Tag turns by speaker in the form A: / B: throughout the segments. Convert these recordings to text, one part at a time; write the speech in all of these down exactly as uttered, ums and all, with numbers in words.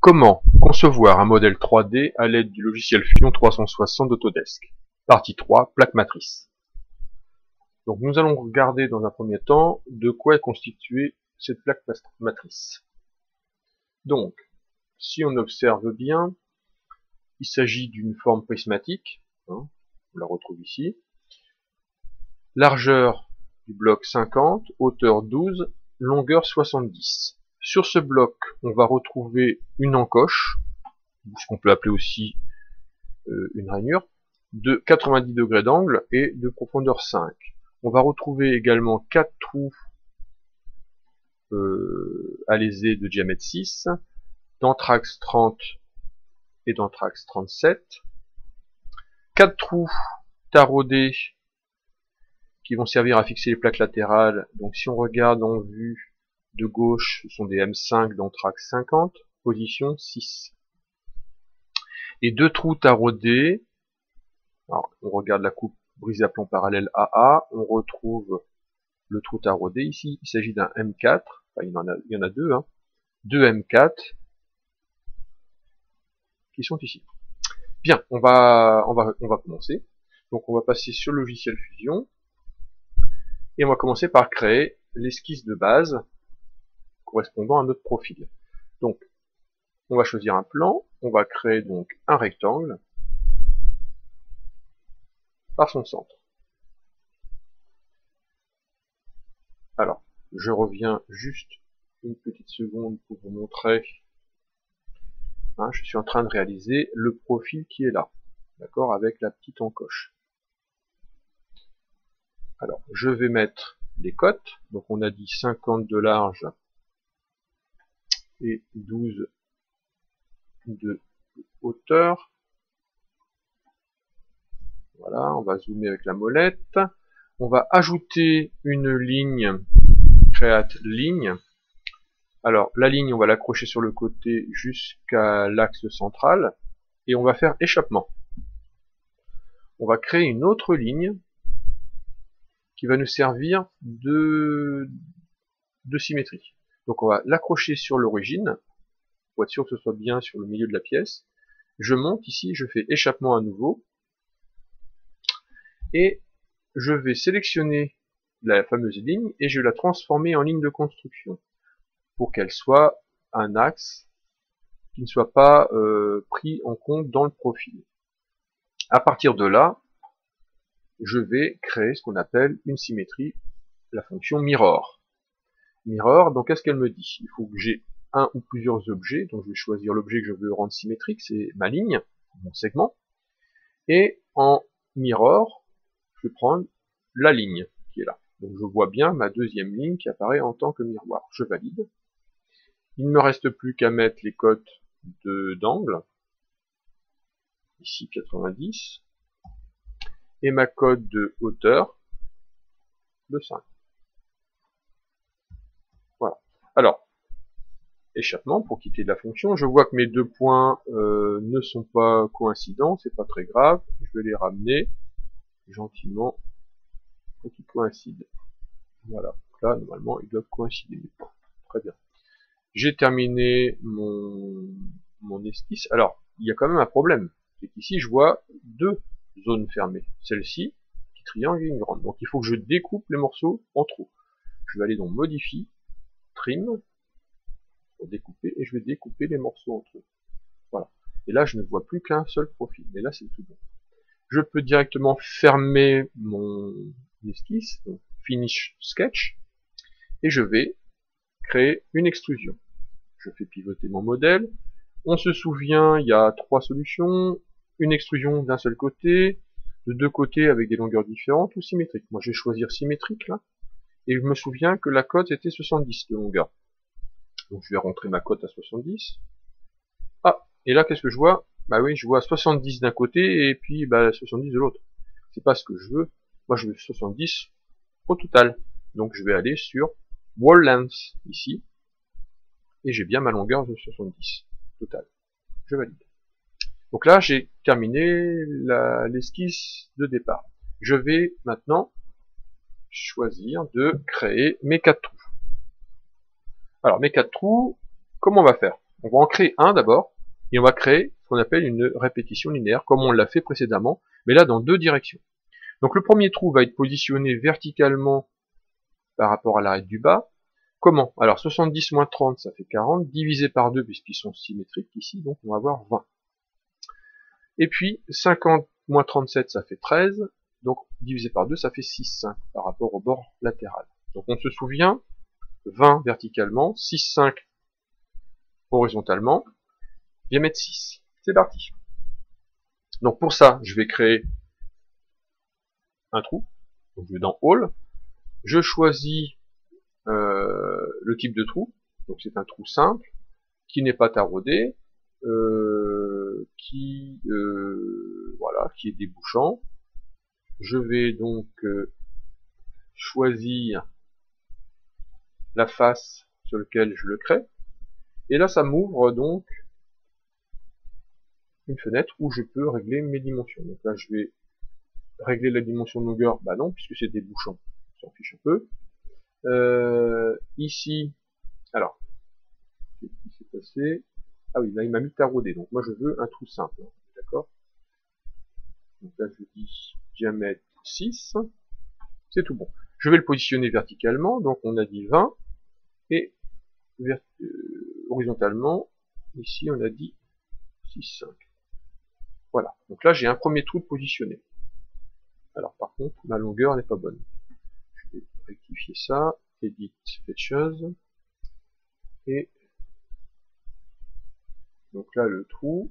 A: Comment concevoir un modèle trois D à l'aide du logiciel Fusion trois cent soixante d'Autodesk? Partie trois, plaque matrice. Donc nous allons regarder dans un premier temps de quoi est constituée cette plaque matrice. Donc, si on observe bien, il s'agit d'une forme prismatique, hein, on la retrouve ici. Largeur du bloc cinquante, hauteur douze, longueur soixante-dix. Sur ce bloc, on va retrouver une encoche, ce qu'on peut appeler aussi euh, une rainure, de quatre-vingt-dix degrés d'angle et de profondeur cinq. On va retrouver également quatre trous euh, alésés de diamètre six, d'anthrax trente et d'anthrax trente-sept, quatre trous taraudés qui vont servir à fixer les plaques latérales. Donc si on regarde en vue de gauche, ce sont des M cinq d'anthrax cinquante, position six. Et deux trous taraudés. Alors, on regarde la coupe brise à plomb parallèle A A, on retrouve le trou taraudé ici, il s'agit d'un M quatre, enfin il y en a, il y en a deux, hein, deux M quatre qui sont ici. Bien, on va, on va, on va commencer. Donc on va passer sur le logiciel Fusion et on va commencer par créer l'esquisse de base correspondant à notre profil. Donc, on va choisir un plan, on va créer donc un rectangle par son centre. Alors, je reviens juste une petite seconde pour vous montrer. Hein, je suis en train de réaliser le profil qui est là, d'accord, avec la petite encoche. Alors, je vais mettre les cotes. Donc, on a dit cinquante de large et douze de hauteur. Voilà, on va zoomer avec la molette. On va ajouter une ligne, create ligne. Alors, la ligne, on va l'accrocher sur le côté jusqu'à l'axe central. Et on va faire échappement. On va créer une autre ligne qui va nous servir de, de symétrie. Donc on va l'accrocher sur l'origine, pour être sûr que ce soit bien sur le milieu de la pièce. Je monte ici, je fais échappement à nouveau. Et je vais sélectionner la fameuse ligne et je vais la transformer en ligne de construction pour qu'elle soit un axe qui ne soit pas euh, pris en compte dans le profil. À partir de là, je vais créer ce qu'on appelle une symétrie, la fonction mirror. Mirror, donc qu'est-ce qu'elle me dit? Il faut que j'ai un ou plusieurs objets, donc je vais choisir l'objet que je veux rendre symétrique, c'est ma ligne, mon segment, et en mirror, je vais prendre la ligne qui est là. Donc je vois bien ma deuxième ligne qui apparaît en tant que miroir. Je valide. Il ne me reste plus qu'à mettre les cotes d'angle, ici quatre-vingt-dix, et ma cote de hauteur de cinq. Voilà. Alors, échappement pour quitter la fonction. Je vois que mes deux points euh, ne sont pas coïncidents, c'est pas très grave. Je vais les ramener gentiment pour qu'ils coïncident. Voilà. Là, normalement, ils doivent coïncider. Très bien. J'ai terminé mon, mon esquisse. Alors, il y a quand même un problème. C'est qu'ici, je vois deux zones fermées. Celle-ci, petit triangle et une grande. Donc, il faut que je découpe les morceaux en trous. Je vais aller dans Modify, Trim, pour découper, et je vais découper les morceaux en trous. Voilà. Et là, je ne vois plus qu'un seul profil. Et là, c'est tout bon. Je peux directement fermer mon esquisse, donc Finish Sketch, et je vais créer une extrusion. Je fais pivoter mon modèle. On se souvient, il y a trois solutions. Une extrusion d'un seul côté, de deux côtés avec des longueurs différentes, ou symétrique. Moi, je vais choisir symétrique, là. Et je me souviens que la cote était soixante-dix de longueur. Donc, je vais rentrer ma cote à soixante-dix. Ah, et là, qu'est-ce que je vois? Bah oui, je vois soixante-dix d'un côté, et puis bah, soixante-dix de l'autre. C'est pas ce que je veux. Moi, je veux soixante-dix au total. Donc, je vais aller sur Wall Length, ici. Et j'ai bien ma longueur de soixante-dix total. Je valide. Donc là, j'ai terminé l'esquisse de départ. Je vais maintenant choisir de créer mes quatre trous. Alors, mes quatre trous, comment on va faire? On va en créer un d'abord, et on va créer ce qu'on appelle une répétition linéaire, comme on l'a fait précédemment, mais là dans deux directions. Donc le premier trou va être positionné verticalement par rapport à l'arête du bas. Comment? Alors soixante-dix moins trente, ça fait quarante, divisé par deux, puisqu'ils sont symétriques ici, donc on va avoir vingt. Et puis cinquante moins trente-sept, ça fait treize, donc divisé par deux, ça fait six virgule cinq par rapport au bord latéral. Donc on se souvient, vingt verticalement, six virgule cinq horizontalement, je vais mettre six. C'est parti. Donc pour ça, je vais créer un trou. Donc je vais dans All, je choisis euh, le type de trou, donc c'est un trou simple, qui n'est pas taraudé, euh, qui euh, voilà, qui est débouchant. Je vais donc euh, choisir la face sur laquelle je le crée, et là ça m'ouvre donc une fenêtre où je peux régler mes dimensions. Donc là je vais régler la dimension de longueur, bah non, puisque c'est débouchant, on s'en fiche un peu. Euh, ici, alors, qu'est-ce qui s'est passé? Ah oui, là il m'a mis taraudé, donc moi je veux un trou simple, hein, d'accord? Donc là je dis diamètre six, c'est tout bon. Je vais le positionner verticalement, donc on a dit vingt, et euh, horizontalement, ici on a dit six virgule cinq. Voilà, donc là j'ai un premier trou de positionné. Alors par contre, ma longueur n'est pas bonne. Je vais rectifier ça, Edit Features, et donc là le trou,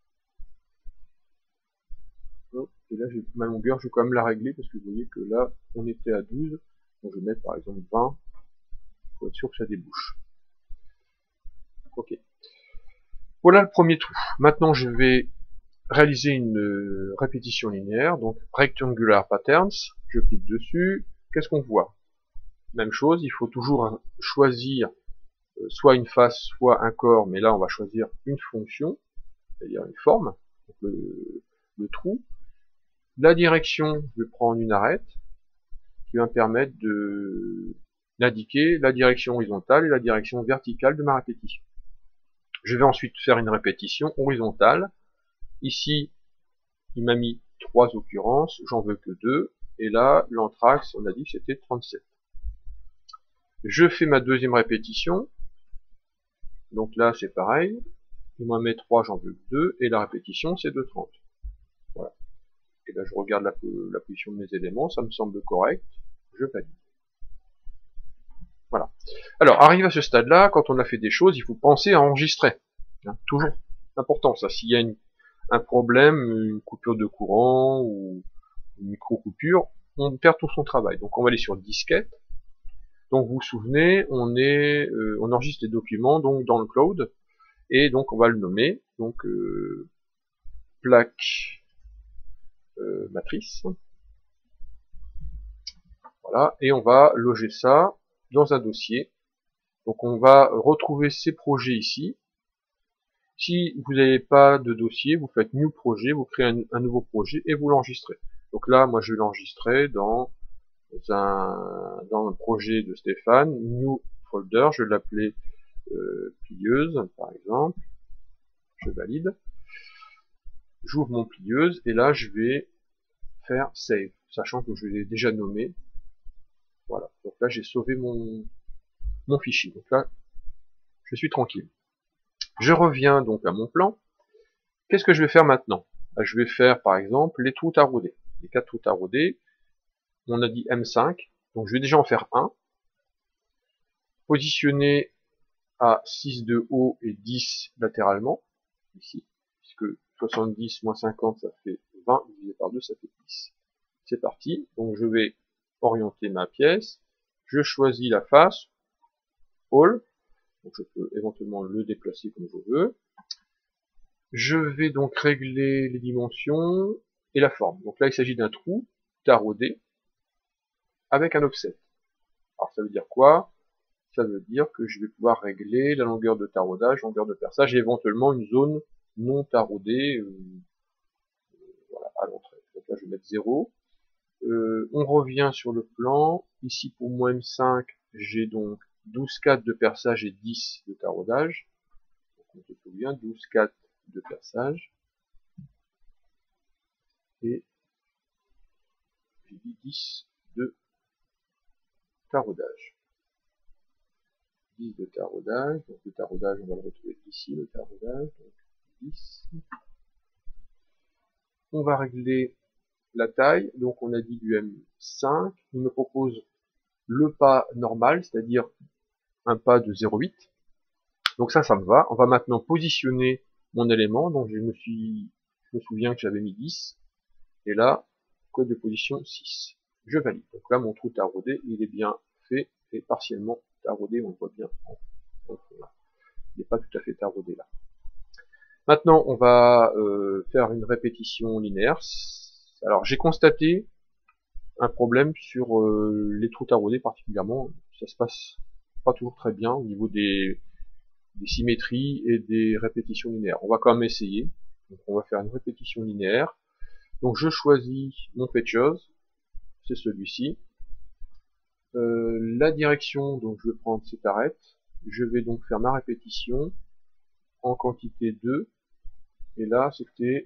A: et là j'ai ma longueur, je vais quand même la régler, parce que vous voyez que là on était à douze, donc je vais mettre par exemple vingt, pour être sûr que ça débouche. Ok. Voilà le premier trou. Maintenant je vais réaliser une euh, répétition linéaire, donc Rectangular Patterns, je clique dessus, qu'est-ce qu'on voit? Même chose, il faut toujours choisir euh, soit une face, soit un corps, mais là on va choisir une fonction, c'est-à-dire une forme, donc le, le trou. La direction, je vais prendre une arête, qui va me permettre de d'indiquer la direction horizontale et la direction verticale de ma répétition. Je vais ensuite faire une répétition horizontale. Ici, il m'a mis trois occurrences, j'en veux que deux, et là, l'anthrax, on a dit que c'était trente-sept. Je fais ma deuxième répétition, donc là c'est pareil, il m'en met trois, j'en veux que deux, et la répétition c'est de trente. Voilà. Et là je regarde la, la position de mes éléments, ça me semble correct, je valide. Voilà. Alors, arrive à ce stade-là, quand on a fait des choses, il faut penser à enregistrer. Hein, toujours important, ça. S'il y a une, un problème, une coupure de courant, ou une micro-coupure, on perd tout son travail. Donc on va aller sur disquette. Donc vous vous souvenez, on est, euh, on enregistre les documents donc dans le cloud, et donc on va le nommer, donc euh, plaque euh, matrice. Voilà, et on va loger ça dans un dossier. Donc on va retrouver ces projets ici. Si vous n'avez pas de dossier, vous faites New Projet, vous créez un, un nouveau projet et vous l'enregistrez. Donc là, moi je vais l'enregistrer dans un dans un projet de Stéphane, New Folder, je vais l'appeler euh, plieuse par exemple. Je valide. J'ouvre mon plieuse et là je vais faire Save, sachant que je l'ai déjà nommé. Voilà. Donc là j'ai sauvé mon mon fichier. Donc là, je suis tranquille. Je reviens donc à mon plan. Qu'est-ce que je vais faire maintenant? Je vais faire par exemple les trous taraudés. Les quatre trous taraudés, on a dit M cinq, donc je vais déjà en faire un. Positionner à six de haut et dix latéralement, ici, puisque soixante-dix moins cinquante ça fait vingt, divisé par deux ça fait dix. C'est parti, donc je vais orienter ma pièce, je choisis la face, All, donc je peux éventuellement le déplacer comme je veux. Je vais donc régler les dimensions et la forme. Donc là, il s'agit d'un trou taraudé avec un offset. Alors ça veut dire quoi? Ça veut dire que je vais pouvoir régler la longueur de taraudage, longueur de perçage et éventuellement une zone non taraudée euh, voilà, à l'entrée. Donc là, je vais mettre zéro. Euh, on revient sur le plan. Ici, pour mon M cinq, j'ai donc douze quatre de perçage et dix de taraudage. Donc on se souvient, douze, quatre de perçage. Et j'ai dit dix de taraudage. dix de taraudage. Donc le taraudage, on va le retrouver ici, le taraudage. Donc dix. On va régler la taille. Donc on a dit du M cinq. Il me propose le pas normal, c'est-à-dire un pas de zéro virgule huit. Donc ça, ça me va. On va maintenant positionner mon élément. Donc je me suis, je me souviens que j'avais mis dix. Et là, code de position six. Je valide. Donc là, mon trou taraudé, il est bien fait et partiellement taraudé. On le voit bien. Il n'est pas tout à fait taraudé là. Maintenant, on va euh, faire une répétition linéaire. Alors, j'ai constaté un problème sur euh, les trous taraudés particulièrement. Ça se passe pas toujours très bien au niveau des, des symétries et des répétitions linéaires. On va quand même essayer. Donc, on va faire une répétition linéaire. Donc, je choisis mon features. C'est celui-ci. Euh, la direction, donc je vais prendre cette arête. Je vais donc faire ma répétition en quantité deux. Et là, c'était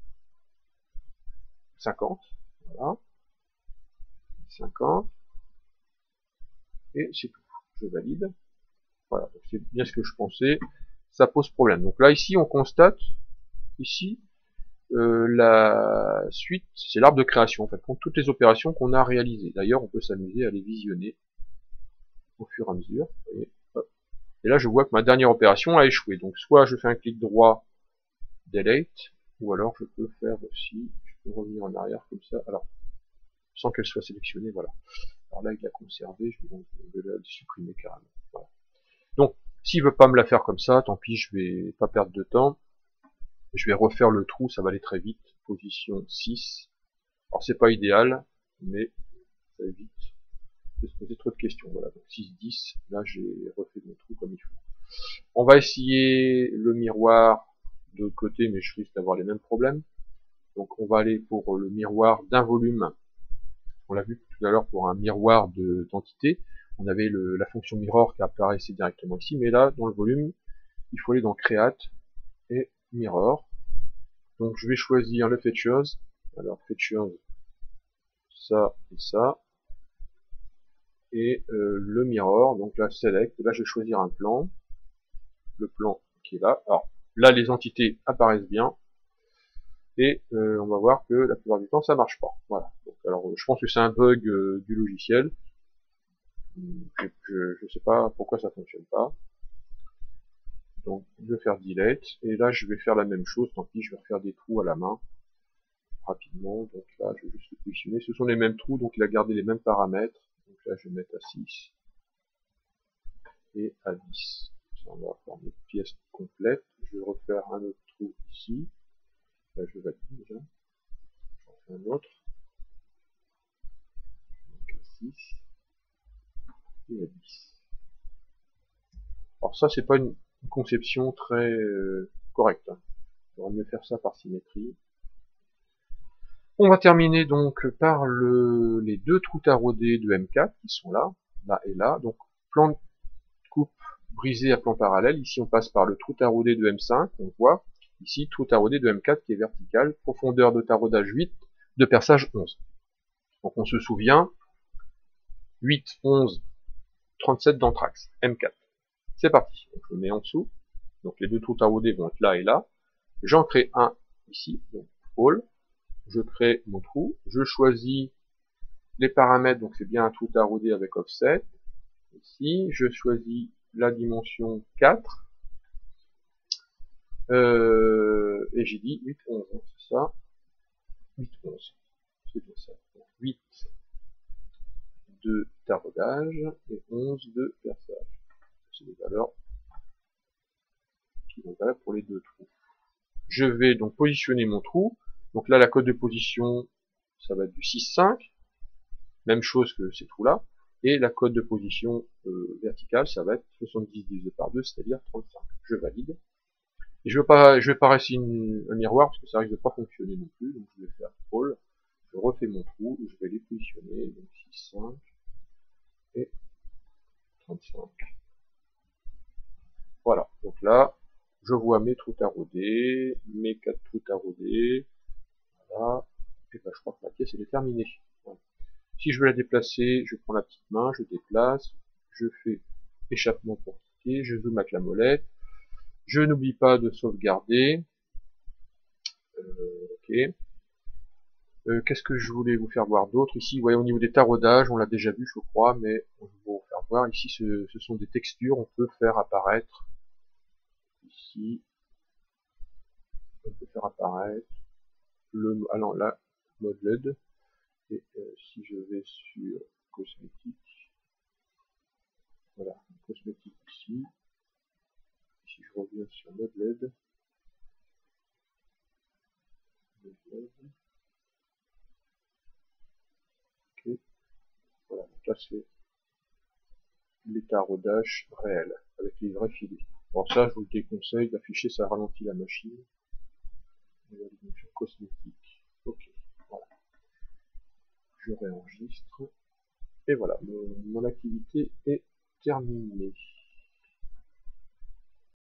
A: cinquante. Voilà. cinquante. Et c'est tout. Je valide. Voilà. C'est bien ce que je pensais. Ça pose problème. Donc là, ici, on constate, ici, euh, la suite, c'est l'arbre de création, en fait, pour toutes les opérations qu'on a réalisées. D'ailleurs, on peut s'amuser à les visionner au fur et à mesure. Et, hop. Et là, je vois que ma dernière opération a échoué. Donc, soit je fais un clic droit, delete, ou alors je peux faire aussi, je peux revenir en arrière comme ça, alors, sans qu'elle soit sélectionnée, voilà. Alors là, il l'a conservé, je vais donc la supprimer carrément. Voilà. Donc, s'il veut pas me la faire comme ça, tant pis, je vais pas perdre de temps. Je vais refaire le trou, ça va aller très vite. Position six. Alors, c'est pas idéal, mais ça évite de se poser trop de questions. Voilà, donc six, dix, là, j'ai refait mon trou comme il faut. On va essayer le miroir de l'autre côté, mais je risque d'avoir les mêmes problèmes. Donc, on va aller pour le miroir d'un volume. On l'a vu tout à l'heure pour un miroir de d'entité. On avait le, la fonction mirror qui apparaissait directement ici, mais là, dans le volume, il faut aller dans Create et Mirror. Donc je vais choisir le Features. Alors Features, ça et ça. Et euh, le Mirror, donc là Select. Là je vais choisir un plan. Le plan qui est là. Alors là les entités apparaissent bien. Et euh, on va voir que la plupart du temps ça marche pas. Voilà. Donc, alors je pense que c'est un bug euh, du logiciel. Je ne sais pas pourquoi ça fonctionne pas. Donc je vais faire delete. Et là je vais faire la même chose. Tant pis, je vais refaire des trous à la main. Rapidement. Donc là je vais juste le positionner. Ce sont les mêmes trous, donc il a gardé les mêmes paramètres. Donc là je vais mettre à six. Et à dix. Ça, on va faire notre pièce complète. Je vais refaire un autre trou ici. Là je valide déjà. J'en fais un autre. Donc à six. Et à dix. Alors ça c'est pas une conception très euh, correcte. Hein. Il faudrait mieux faire ça par symétrie. On va terminer donc par le, les deux trous taraudés de M quatre qui sont là, là et là. Donc plan de coupe brisé à plan parallèle. Ici on passe par le trou taraudé de M cinq, on voit. Ici trou taraudé de M quatre qui est vertical. Profondeur de taraudage huit, de perçage onze. Donc on se souvient, huit, onze, trente-sept d'anthrax, M quatre. C'est parti. Donc je le mets en dessous. Donc les deux trous taraudés vont être là et là. J'en crée un ici, donc all. Je crée mon trou. Je choisis les paramètres, donc c'est bien un trou taraudé avec offset. Ici, je choisis la dimension quatre. Euh, et j'ai dit huit, onze, hein, c'est ça. huit, onze. C'est bien ça. Donc, huit de taraudage et onze de perçage. C'est des valeurs qui vont valables pour les deux trous. Je vais donc positionner mon trou. Donc là, la cote de position, ça va être du six, cinq. Même chose que ces trous-là. Et la cote de position euh, verticale, ça va être soixante-dix divisé par deux, c'est-à-dire trente-cinq. Je valide. Et je ne vais pas, je vais pas rester une, un miroir, parce que ça risque de pas fonctionner non plus. Donc je vais faire all. Je refais mon trou, et je vais les positionner. Donc six, cinq et trente-cinq. Voilà. Donc là, je vois mes trous taraudés, mes quatre trous taraudés, voilà, et ben je crois que la pièce elle est terminée. Voilà. Si je veux la déplacer, je prends la petite main, je déplace, je fais échappement pour quitter, je zoome avec la molette, je n'oublie pas de sauvegarder, euh, ok. Euh, Qu'est-ce que je voulais vous faire voir d'autre ici? Ouais, au niveau des taraudages, on l'a déjà vu, je crois, mais on va vous faire voir. Ici, ce, ce sont des textures. On peut faire apparaître ici. On peut faire apparaître le, allant là, mode L E D. Et euh, si je vais sur cosmétique, voilà, cosmétique ici. Si je reviens sur mode L E D, mode L E D, ok, voilà, donc là c'est les taraudages réels, avec les vrais filets. Bon, ça, je vous le déconseille d'afficher, ça ralentit la machine. On va aller sur cosmétique. Ok, voilà. Je réenregistre. Et voilà, mon, mon activité est terminée.